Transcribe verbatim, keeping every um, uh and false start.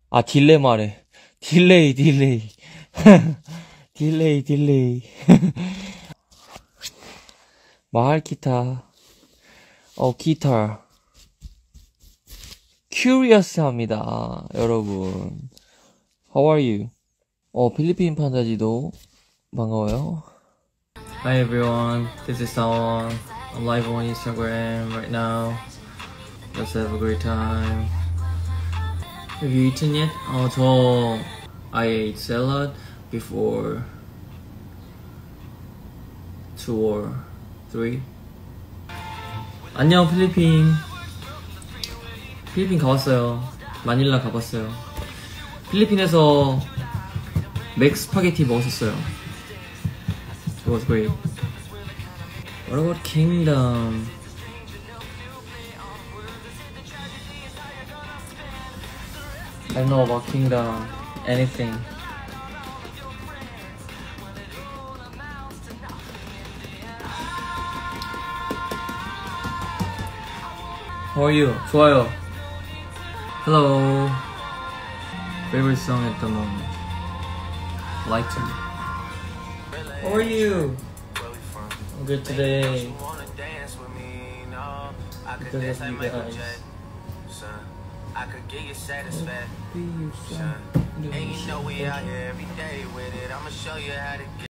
아, 딜레마래. 딜레이, 딜레이. 딜레이, 딜레이. 마할 기타. 어, 기타. Curious 합니다, 여러분. How are you? 어, 필리핀 판타지도 반가워요. Hi everyone, this is Sawan. I'm live on Instagram right now. Let's have a great time. Have you eaten yet? 어, 저 I ate salad before two or three. 안녕 필리핀. 필리핀 가봤어요. 마닐라 가봤어요. 필리핀에서 맥 스파게티 먹었었어요. It was great. What about Kingdom? I don't know about Kingdom. Anything. How are you? 좋아요. Hello. Favorite song at the moment? Like to. How are you? I'm good today. Because of you guys. I could get you satisfaction. And you know we out here every day with it. I'ma show you how to get